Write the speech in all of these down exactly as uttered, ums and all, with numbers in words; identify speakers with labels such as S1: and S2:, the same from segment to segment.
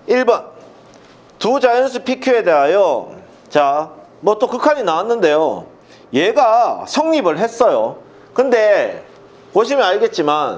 S1: 일 번 두 자연수 피큐에 대하여 자, 뭐 또 극한이 나왔는데요. 얘가 성립을 했어요. 근데 보시면 알겠지만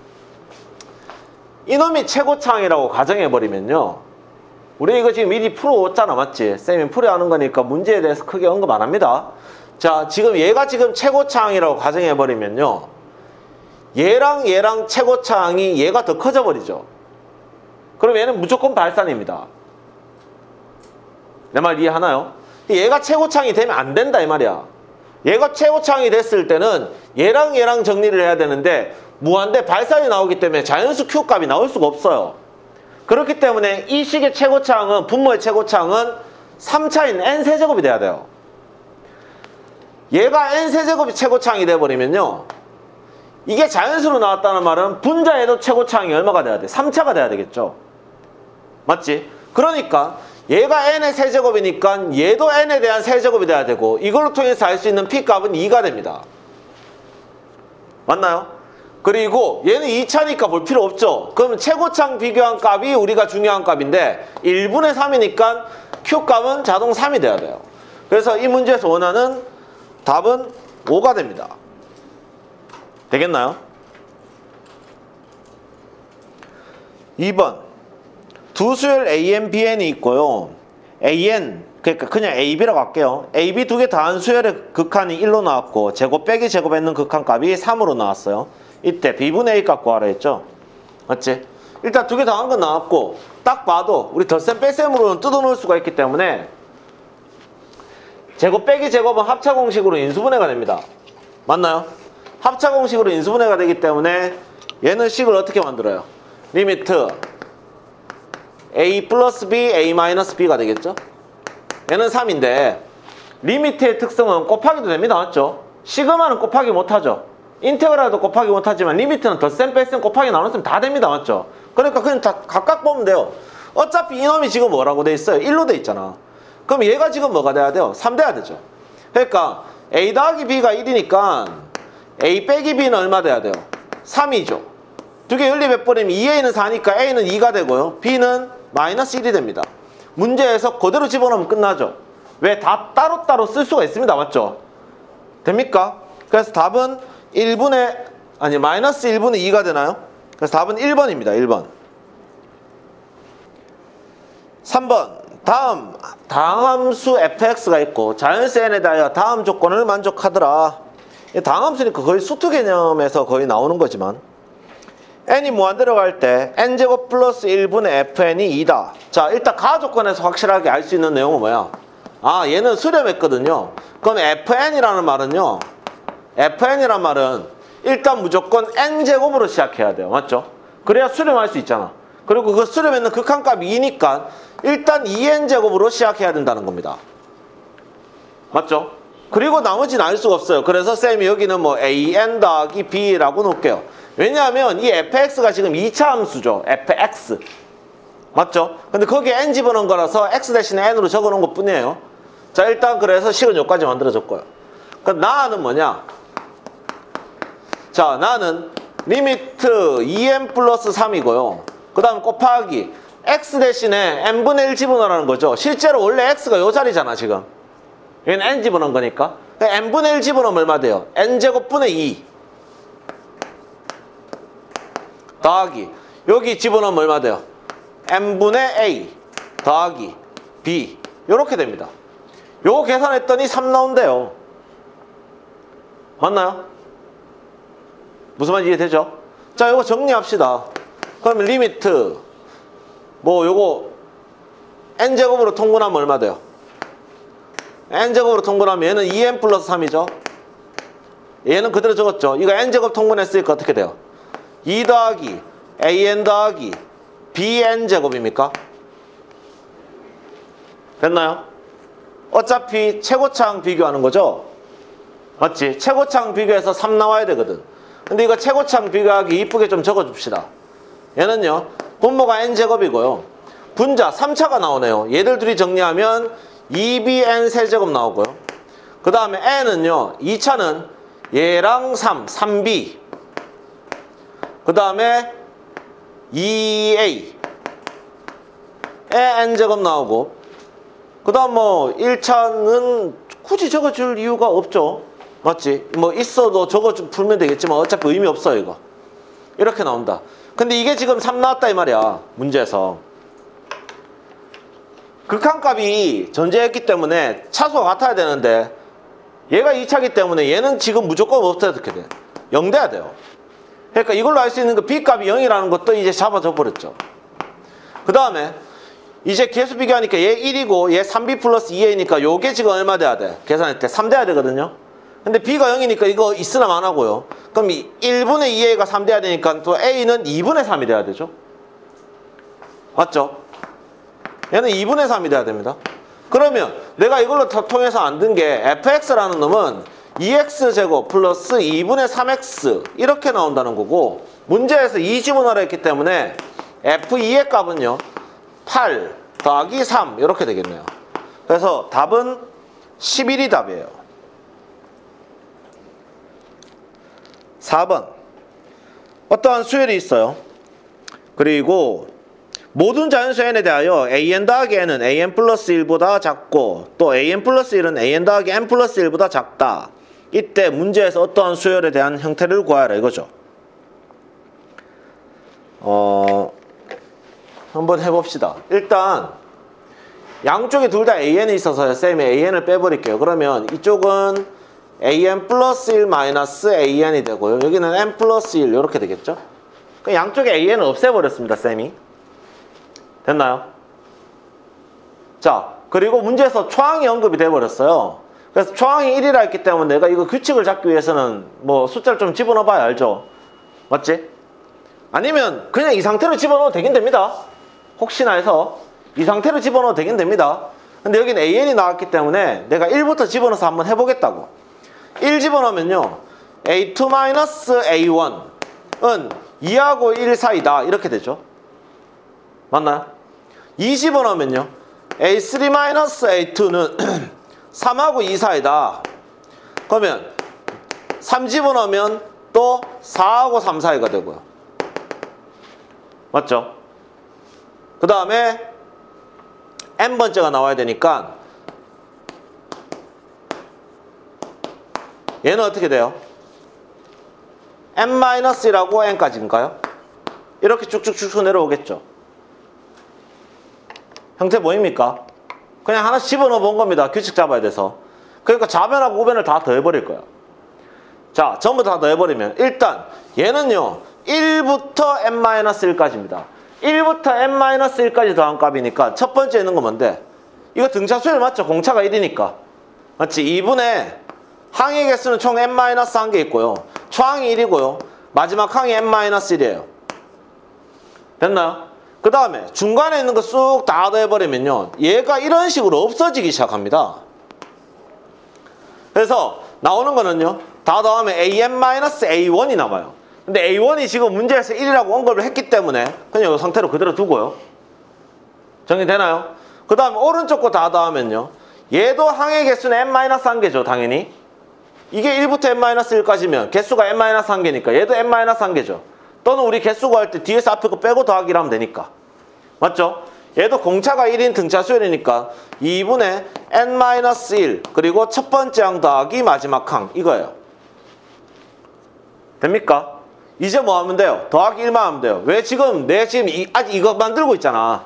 S1: 이놈이 최고차항이라고 가정해버리면요, 우리 이거 지금 미리 풀어왔잖아, 맞지? 쌤이 풀어하는 거니까 문제에 대해서 크게 언급 안 합니다. 자, 지금 얘가 지금 최고차항이라고 가정해버리면요, 얘랑 얘랑 최고차항이 얘가 더 커져버리죠. 그럼 얘는 무조건 발산입니다. 내 말 이해하나요? 얘가 최고차항이 되면 안 된다 이 말이야. 얘가 최고차항이 됐을 때는 얘랑 얘랑 정리를 해야 되는데 무한대 발산이 나오기 때문에 자연수 Q 값이 나올 수가 없어요. 그렇기 때문에 이 식의 최고차항은, 분모의 최고차항은 삼 차인 n 세제곱이 돼야 돼요. 얘가 n 세제곱이 최고차항이 돼버리면요, 이게 자연수로 나왔다는 말은 분자에도 최고차항이 얼마가 돼야 돼? 삼 차가 돼야 되겠죠. 맞지? 그러니까 얘가 n의 세제곱이니까 얘도 n에 대한 세제곱이 돼야 되고, 이걸로 통해서 알 수 있는 P값은 이가 됩니다. 맞나요? 그리고 얘는 이 차니까 볼 필요 없죠. 그러면 최고차항 비교한 값이 우리가 중요한 값인데 일 분의 삼이니까 Q값은 자동 삼이 돼야 돼요. 그래서 이 문제에서 원하는 답은 오가 됩니다. 되겠나요? 이 번 두 수열 에이엔, 비엔이 있고요. 에이엔, 그러니까 그냥 에이비라고 할게요. 에이비 두 개 더한 수열의 극한이 일로 나왔고 제곱 빼기 제곱했는 극한값이 삼으로 나왔어요. 이때 B분의 A 값 구하라 했죠. 맞지? 일단 두 개 더한 건 나왔고 딱 봐도 우리 덧셈 뺄셈으로는 뜯어놓을 수가 있기 때문에 제곱 빼기 제곱은 합차공식으로 인수분해가 됩니다. 맞나요? 합차공식으로 인수분해가 되기 때문에 얘는 식을 어떻게 만들어요? 리미트 A 플러스 B, A 마이너스 B가 되겠죠? 얘는 삼인데 리미트의 특성은 곱하기도 됩니다. 맞죠? 시그마는 곱하기 못하죠. 인테그랄도 곱하기 못하지만 리미트는 덧셈, 뺄셈, 곱하기 나눴으면 다 됩니다. 맞죠? 그러니까 그냥 다 각각 보면 돼요. 어차피 이놈이 지금 뭐라고 돼 있어요? 일로 돼 있잖아. 그럼 얘가 지금 뭐가 돼야 돼요? 삼 돼야 되죠. 그러니까 A 더하기 B가 일이니까 A 빼기 B는 얼마 돼야 돼요? 삼이죠. 두 개 연립해버리면 이 에이는 사니까 A는 이가 되고요. B는 마이너스 일이 됩니다. 문제에서 그대로 집어넣으면 끝나죠. 왜? 다 따로따로 쓸 수가 있습니다. 맞죠? 됩니까? 그래서 답은 일 분의 아니 마이너스 일 분의 이가 되나요? 그래서 답은 일 번입니다. 일 번. 삼 번 다음 다항함수 에프엑스가 있고 자연수 n에 대하여 다음 조건을 만족하더라. 다항함수니까 거의 수투 개념에서 거의 나오는 거지만 n이 무한대로 갈 때 n제곱 플러스 일 분의 fn이 이다. 자, 일단 가 조건에서 확실하게 알 수 있는 내용은 뭐야? 아, 얘는 수렴했거든요. 그럼 fn이라는 말은요, fn이란 말은 일단 무조건 n제곱으로 시작해야 돼요. 맞죠? 그래야 수렴할 수 있잖아. 그리고 그 수렴에는 극한값이 이니까 일단 이 엔 제곱으로 시작해야 된다는 겁니다. 맞죠? 그리고 나머지는 알 수가 없어요. 그래서 쌤이 여기는 뭐 에이엔 더하기 b라고 놓을게요. 왜냐하면 이 에프엑스가 지금 이 차 함수죠. 에프엑스. 맞죠? 근데 거기에 n 집어넣은 거라서 x 대신에 n으로 적어놓은 것 뿐이에요. 자, 일단 그래서 식은 여기까지 만들어졌고요. 그럼 나는 뭐냐? 자, 나는 리미트 이 엔 플러스 삼이고요. 그 다음 곱하기 x 대신에 n분의 일 집어넣으라는 거죠. 실제로 원래 x가 요 자리잖아, 지금. 여기는 n 집어넣은 거니까. n분의 일 집어넣으면 얼마 돼요? n제곱분의 이. 더하기 여기 집어넣으면 얼마 돼요? n분의 a 더하기 b 이렇게 됩니다. 요거 계산했더니 삼 나온대요. 맞나요? 무슨 말인지 이해되죠? 자, 요거 정리합시다. 그러면 리미트 뭐 요거 n제곱으로 통분하면 얼마 돼요? n제곱으로 통분하면 얘는 이 엔 플러스 삼이죠. 얘는 그대로 적었죠. 이거 n제곱 통분했으니까 어떻게 돼요? 이 더하기 에이엔 더하기 비엔제곱입니까? 됐나요? 어차피 최고차항 비교하는 거죠? 맞지? 최고차항 비교해서 삼 나와야 되거든. 근데 이거 최고차항 비교하기 이쁘게 좀 적어줍시다. 얘는요, 분모가 n제곱이고요. 분자 삼 차가 나오네요. 얘들 둘이 정리하면 이 비 엔 세제곱 나오고요. 그 다음에 n은요, 이 차는 얘랑 삼, 삼 비. 그 다음에 이 에이. n제곱 나오고, 그 다음 뭐 일 차는 굳이 적어줄 이유가 없죠. 맞지? 뭐 있어도 적어 풀면 되겠지만 어차피 의미 없어요 이거. 이렇게 나온다. 근데 이게 지금 삼 나왔다 이 말이야 문제에서. 극한값이 존재했기 때문에 차수가 같아야 되는데 얘가 이 차기 때문에 얘는 지금 무조건 어떻게 돼? 영 돼야 돼요. 그러니까 이걸로 알 수 있는 거 B값이 영이라는 것도 이제 잡아져 버렸죠. 그 다음에 이제 계수 비교하니까 얘 일이고 얘 삼 비 플러스 이 에이니까 요게 지금 얼마 돼야 돼? 계산할 때 삼 돼야 되거든요. 근데 B가 영이니까 이거 있으나 마나고요. 그럼 이 일분의 이 에이가 삼 돼야 되니까 또 A는 이분의 삼이 돼야 되죠. 맞죠? 얘는 이분의 삼이 돼야 됩니다. 그러면 내가 이걸로 통해서 안 든 게 에프엑스라는 놈은 이 엑스 제곱 플러스 이분의 삼 엑스 이렇게 나온다는 거고, 문제에서 이 집어넣으라 했기 때문에 에프 이의 값은요 팔 더하기 삼 이렇게 되겠네요. 그래서 답은 십일이 답이에요. 사 번 어떠한 수열이 있어요. 그리고 모든 자연수 n에 대하여 an 더하기 n은 an 플러스 일보다 작고 또 an 플러스 일은 an 더하기 n 플러스 일보다 작다. 이때 문제에서 어떠한 수열에 대한 형태를 구하라 이거죠. 어, 한번 해봅시다. 일단 양쪽에 둘 다 an이 있어서 쌤이 an을 빼버릴게요. 그러면 이쪽은 an 플러스 일 마이너스 an이 되고요. 여기는 n 플러스 일 이렇게 되겠죠. 양쪽에 an을 없애버렸습니다. 쌤이. 됐나요? 자, 그리고 문제에서 초항이 언급이 돼버렸어요. 그래서 초항이 일이라 했기 때문에 내가 이거 규칙을 잡기 위해서는 뭐 숫자를 좀 집어넣어 봐야 알죠. 맞지? 아니면 그냥 이 상태로 집어넣어도 되긴 됩니다. 혹시나 해서 이 상태로 집어넣어도 되긴 됩니다. 근데 여기는 an이 나왔기 때문에 내가 일부터 집어넣어서 한번 해보겠다고. 일 집어넣으면요 에이 투 마이너스 에이 원은 이하고 일 사이다 이렇게 되죠. 맞나요? 이 집어넣으면요 에이 쓰리 마이너스 에이 투는 삼하고 이 사이다. 그러면 삼 집어넣으면 또 사하고 삼 사이가 되고요. 맞죠? 그 다음에 n번째가 나와야 되니까 얘는 어떻게 돼요? n-일하고 n까지인가요? 이렇게 쭉쭉쭉 내려오겠죠. 형태 뭐입니까? 그냥 하나씩 집어넣어 본 겁니다. 규칙 잡아야 돼서. 그러니까 좌변하고 우변을 다 더해버릴 거예요. 자, 전부 다 더해버리면 일단 얘는요 일부터 n-일까지입니다. 일부터 n-일까지 더한 값이니까 첫 번째 있는 거 뭔데? 이거 등차수열 맞죠? 공차가 일이니까. 맞지? 이분의 항의 개수는 총 n-한 개 있고요. 초항이 일이고요. 마지막 항이 n-일이에요. 됐나요? 그 다음에 중간에 있는 거 쑥 다 더해버리면요 얘가 이런 식으로 없어지기 시작합니다. 그래서 나오는 거는요 다 더하면 an-에이 원이 남아요. 근데 에이 원이 지금 문제에서 일이라고 언급을 했기 때문에 그냥 이 상태로 그대로 두고요. 정리되나요? 그 다음에 오른쪽 거 다 더하면요 얘도 항의 개수는 n-한 개죠. 당연히 이게 일부터 n-일까지면 개수가 n-한 개니까 얘도 n-한 개죠. 또는 우리 개수 구할 때 뒤에서 앞에 거 빼고 더하기를 하면 되니까. 맞죠? 얘도 공차가 일인 등차 수열이니까 이분의 n-일 그리고 첫 번째 항 더하기 마지막 항 이거예요. 됩니까? 이제 뭐 하면 돼요? 더하기 일만 하면 돼요. 왜 지금 내 지금 이, 아직 이거 만들고 있잖아.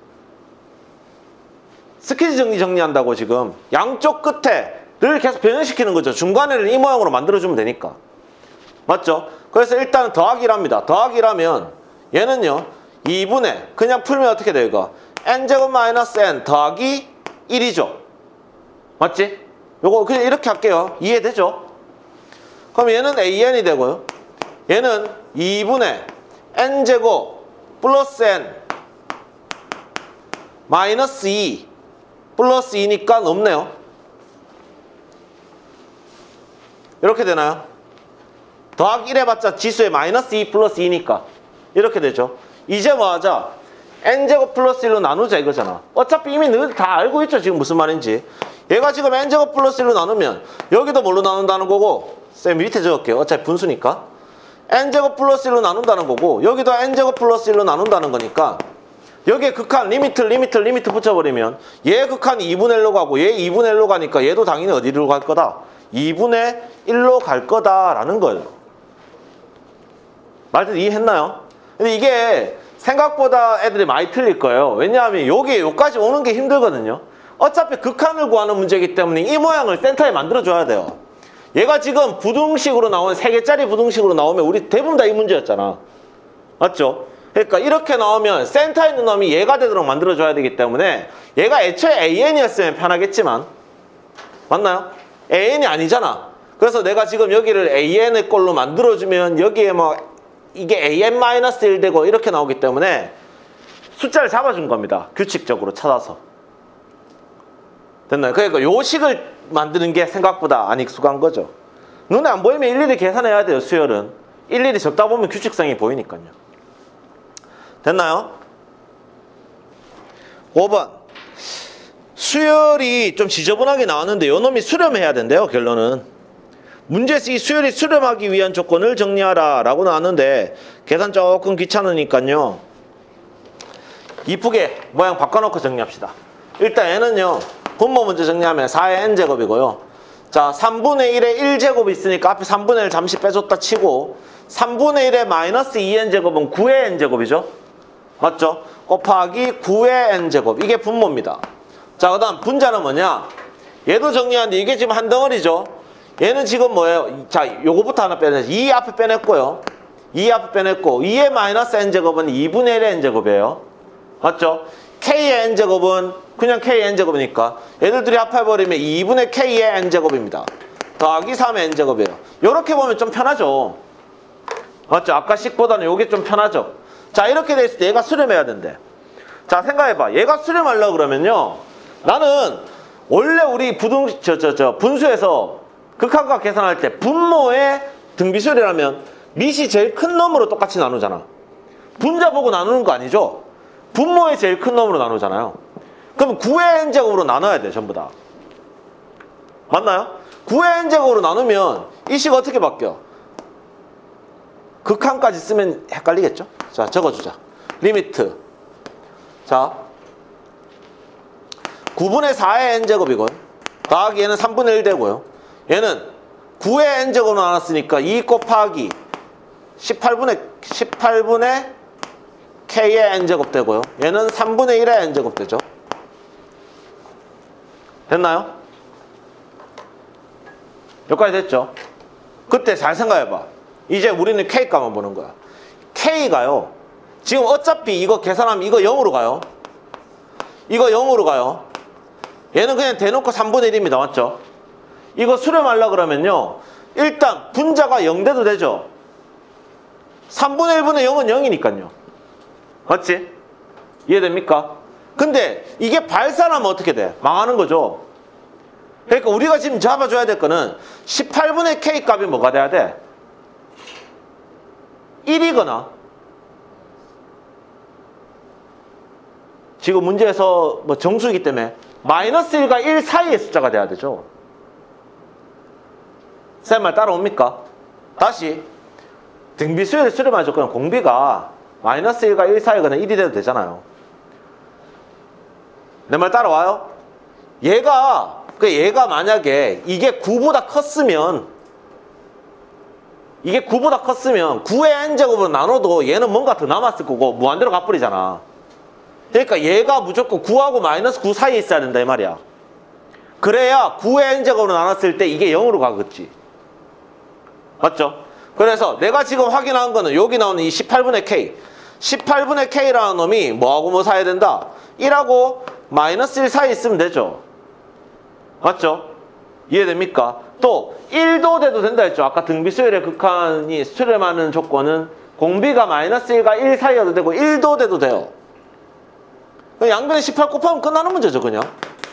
S1: 스키즈 정리 정리한다고 지금 양쪽 끝에 늘 계속 변형시키는 거죠. 중간에는 이 모양으로 만들어주면 되니까. 맞죠? 그래서 일단 더하기를 합니다. 더하기라면 얘는요 이분의 그냥 풀면 어떻게 돼요 이거? n제곱 마이너스 n 더하기 일이죠. 맞지? 요거 그냥 이렇게 할게요. 이해되죠? 그럼 얘는 an이 되고요. 얘는 이분의 n제곱 플러스 n 마이너스 이 플러스 이니까 없네요. 이렇게 되나요? 더하기 일 해봤자 지수에 마이너스 이 플러스 이니까 이렇게 되죠. 이제 뭐 하자? n제곱 플러스 일로 나누자 이거잖아. 어차피 이미 늘 다 알고 있죠 지금 무슨 말인지. 얘가 지금 n제곱 플러스 일로 나누면 여기도 뭘로 나눈다는 거고, 쌤 밑에 적을게요. 어차피 분수니까 n제곱 플러스 일로 나눈다는 거고 여기도 n제곱 플러스 일로 나눈다는 거니까 여기에 극한 리미트 리미트 리미트 붙여버리면 얘 극한이 이분의 일로 가고 얘 이분의 일로 가니까 얘도 당연히 어디로 갈 거다? 이분의 일로 갈 거다라는 거예요. 말뜻 이해했나요? 근데 이게 생각보다 애들이 많이 틀릴 거예요. 왜냐하면 여기 여기까지 오는 게 힘들거든요. 어차피 극한을 구하는 문제이기 때문에 이 모양을 센터에 만들어줘야 돼요. 얘가 지금 부등식으로 나온 세 개짜리 부등식으로 나오면 우리 대부분 다 이 문제였잖아. 맞죠? 그러니까 이렇게 나오면 센터에 있는 놈이 얘가 되도록 만들어줘야 되기 때문에 얘가 애초에 에이엔이었으면 편하겠지만 맞나요? 에이엔이 아니잖아. 그래서 내가 지금 여기를 에이엔의 꼴로 만들어주면 여기에 뭐 이게 에이엔 마이너스 일 되고 이렇게 나오기 때문에 숫자를 잡아준 겁니다. 규칙적으로 찾아서. 됐나요? 그러니까 요 식을 만드는 게 생각보다 안 익숙한 거죠. 눈에 안 보이면 일일이 계산해야 돼요. 수열은. 일일이 적다 보면 규칙성이 보이니까요. 됐나요? 오 번. 수열이 좀 지저분하게 나왔는데 요 놈이 수렴해야 된대요. 결론은. 문제에서 이 수열이 수렴하기 위한 조건을 정리하라 라고 나왔는데 계산 조금 귀찮으니까요. 이쁘게 모양 바꿔놓고 정리합시다. 일단 얘는요. 분모 문제 정리하면 사의 n제곱이고요. 자, 삼분의 일에 일 제곱이 있으니까 앞에 삼분의 일 잠시 빼줬다 치고 삼분의 일에 마이너스 이 엔제곱은 구의 n제곱이죠. 맞죠? 곱하기 구의 n제곱. 이게 분모입니다. 자, 그 다음 분자는 뭐냐? 얘도 정리하는데 이게 지금 한 덩어리죠. 얘는 지금 뭐예요? 자, 요거부터 하나 빼냈어요. 이 앞에 빼냈고요. 이 앞에 빼냈고 이의 마이너스 n제곱은 이분의 일의 n제곱이에요. 맞죠? k의 n제곱은 그냥 k의 n제곱이니까 얘들 둘이 합해버리면 이분의 k의 n제곱입니다. 더하기 삼의 n제곱이에요. 요렇게 보면 좀 편하죠. 맞죠? 아까 식보다는 요게 좀 편하죠. 자, 이렇게 돼 있을 때 얘가 수렴해야 된대. 자, 생각해봐. 얘가 수렴하려고 그러면요. 나는 원래 우리 부등, 저, 저, 저, 분수에서 극한과 계산할 때 분모의 등비수열이라면 밑이 제일 큰 놈으로 똑같이 나누잖아. 분자 보고 나누는 거 아니죠? 분모의 제일 큰 놈으로 나누잖아요. 그럼 구의 n제곱으로 나눠야 돼, 전부 다. 맞나요? 구의 n제곱으로 나누면 이 식 어떻게 바뀌어? 극한까지 쓰면 헷갈리겠죠? 자, 적어주자. 리미트. 자, 구분의 사의 n제곱이고요. 더하기 얘는 삼분의 일 되고요. 얘는 구의 n제곱으로 나눴으니까 이 곱하기 십팔분의, 십팔분의 k의 n제곱 되고요. 얘는 삼분의 일의 n제곱 되죠. 됐나요? 여기까지 됐죠? 그때 잘 생각해봐. 이제 우리는 K값만 보는 거야. K가요. 지금 어차피 이거 계산하면 이거 영으로 가요. 이거 영으로 가요. 얘는 그냥 대놓고 삼분의 일입니다. 맞죠? 이거 수렴하려고 그러면요. 일단 분자가 영 돼도 되죠. 삼분의 일분의 영은 영이니까요. 맞지? 이해됩니까? 근데 이게 발산하면 어떻게 돼? 망하는 거죠. 그러니까 우리가 지금 잡아줘야 될 거는 십팔분의 K 값이 뭐가 돼야 돼? 일이거나 지금 문제에서 뭐 정수이기 때문에 마이너스 일과 일 사이의 숫자가 돼야 되죠. 쌤 말 따라옵니까? 다시 등비수열을 수렴할 조건은 공비가 마이너스 일과 일 사이거나 일이 돼도 되잖아요. 내 말 따라와요? 얘가 그 얘가 만약에 이게 구보다 컸으면 이게 구보다 컸으면 구의 n제곱으로 나눠도 얘는 뭔가 더 남았을 거고 무한대로 갚버리잖아. 그러니까 얘가 무조건 구하고 마이너스 구 사이에 있어야 된다 이 말이야. 그래야 구의 n제곱으로 나눴을 때 이게 영으로 가겠지. 맞죠? 그래서 내가 지금 확인한 거는 여기 나오는 이 십팔분의 K 십팔분의 K라는 놈이 뭐하고 뭐 사야 된다? 일하고 마이너스 일 사이에 있으면 되죠. 맞죠? 이해됩니까? 또 일도 돼도 된다 했죠. 아까 등비수열의 극한이 수렴하는 조건은 공비가 마이너스 일과 일 사이여도 되고 일도 돼도 돼요. 양변에 십팔 곱하면 끝나는 문제죠. 그냥.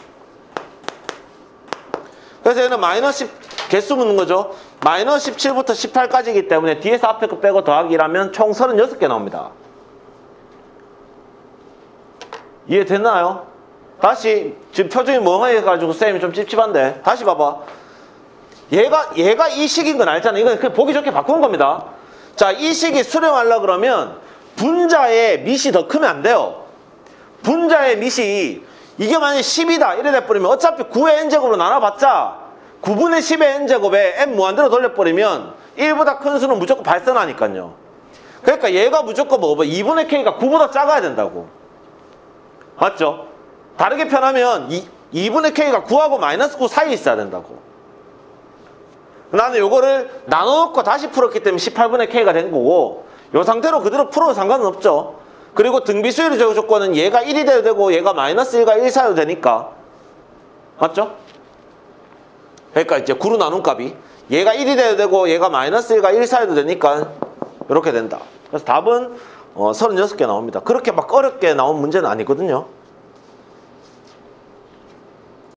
S1: 그래서 얘는 마이너스 십 개수 묻는 거죠. 마이너스 십칠부터 십팔까지이기 때문에 뒤에서 앞에 거 빼고 더하기라면 총 서른여섯 개 나옵니다. 이해됐나요? 다시 지금 표정이 멍해가지고 쌤이 좀 찝찝한데 다시 봐봐. 얘가 얘가 이 식인 건 알잖아. 이건 그냥 보기 좋게 바꾸는 겁니다. 자, 이 식이 수렴하려고 그러면 분자의 밑이 더 크면 안 돼요. 분자의 밑이 이게 만약에 십이다 이래 돼버리면 어차피 구의 n제곱으로 나눠봤자 구분의 십의 n제곱에 n 무한대로 돌려버리면 일보다 큰 수는 무조건 발생하니까요. 그러니까 얘가 무조건 뭐 이분의 k가 구보다 작아야 된다고. 맞죠? 다르게 표현하면 이분의 k가 구하고 마이너스 구 사이에 있어야 된다고. 나는 요거를 나눠놓고 다시 풀었기 때문에 십팔분의 k가 된 거고 요 상태로 그대로 풀어도 상관은 없죠. 그리고 등비수열의 제곱 조건은 얘가 일이 돼도 되고 얘가 마이너스 일과 일 사이도 되니까. 맞죠? 그러니까 이제 구로 나눈 값이 얘가 일이 돼도 되고 얘가 마이너스 일과 일 사이도 되니까 이렇게 된다. 그래서 답은 어, 서른여섯 개 나옵니다. 그렇게 막 어렵게 나온 문제는 아니거든요.